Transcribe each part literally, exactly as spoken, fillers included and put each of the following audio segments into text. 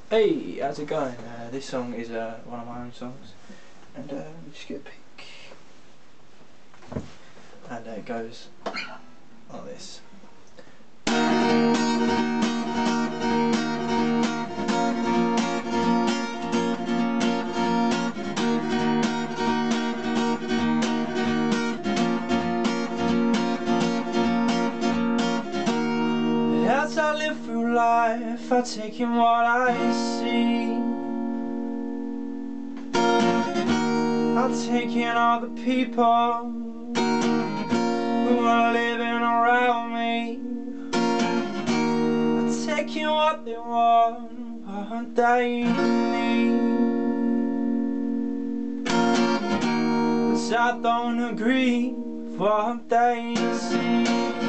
Hey, how's it going? Uh, this song is uh, one of my own songs, and uh, let me just get a peek. And uh, it goes like this. As I live through life, I take in what I see. I take in all the people who are living around me. I take in what they want, what they need. But I don't agree with what they see.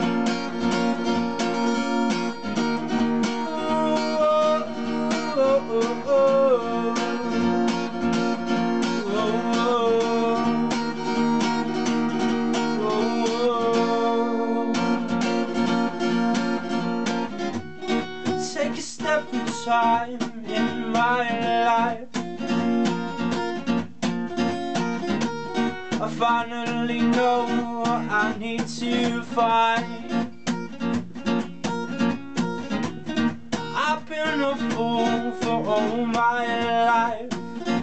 Take a step in time in my life. I finally know what I need to find. I've been a fool for all my life.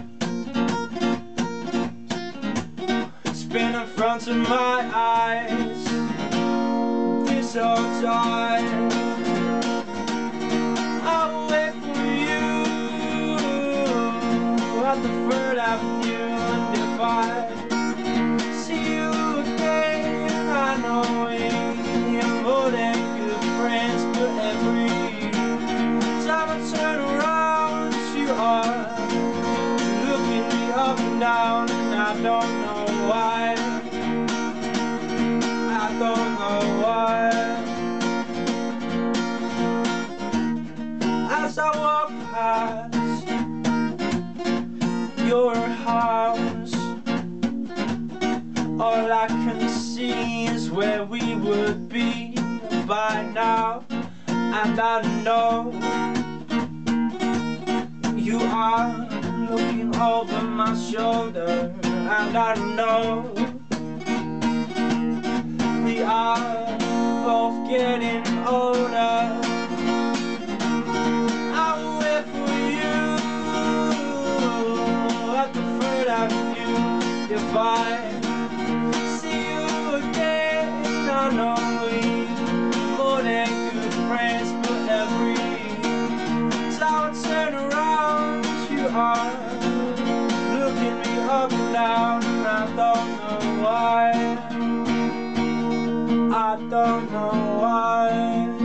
It's been in front of my eyes this whole time. I'll wait for you at the Third Avenue, and if I see you again, I know we're more than good friends. But every time I turn around, you are looking me up and down, and I don't know why. I don't know why. As I walk past your house, all I can see is where we would be by now. And I know you are looking over my shoulder, and I know we are both getting older. I'll wait for you at the Third Avenue. If I see you again, I know we're more than good friends. But every time I turn around, you are looking me up and down, and I don't know why. I don't know why.